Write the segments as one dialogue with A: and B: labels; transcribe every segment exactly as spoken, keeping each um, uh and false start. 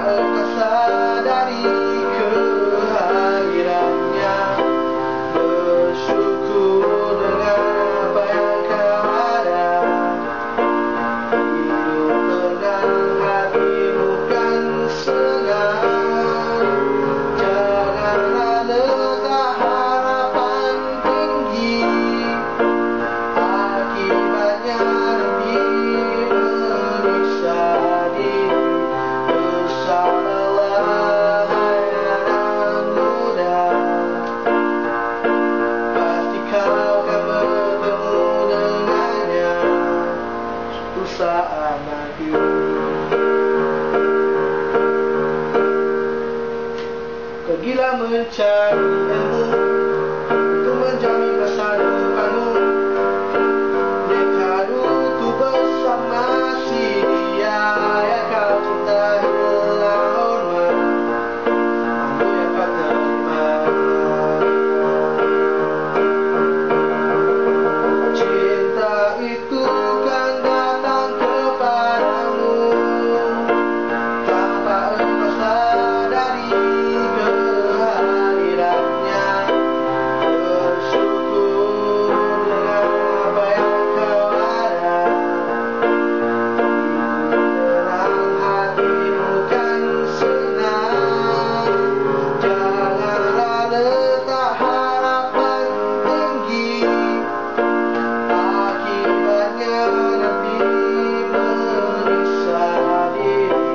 A: perkasa dari kehadirannya, bersyukur dengan apa yang kau ada. Hidup tenang, hatimu kan senang. Janganlah letak harapan tinggi, akibatnya nanti menyiksa diri. Bersabarlah hai anak muda, pasti kau akan bertemu dengannya suatu saat nanti. Pergilah mencari ilmu untuk menjamin masa depanmu. Dekadu tu bersama si dia yang kau cintai dalam hormat, mampu yang kau terima. Cinta itu kan datang kepadamu tanpa engkau sadari kehadirannya. Bersyukur dengan apa yang kau ada. Tenang, hatimu kan senang. Janganlah letak harapan tinggi, akibatnya nanti menyiksa diri.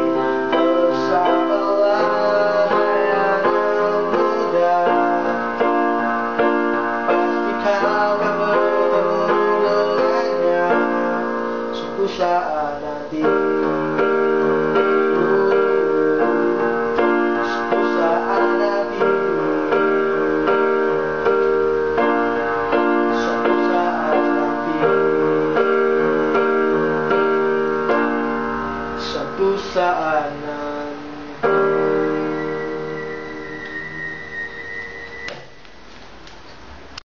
A: Bersabarlah hai anak muda, pasti kau akan bertemu dengannya suatu saat nanti. Suatu saat nanti, suatu saat nanti, suatu saat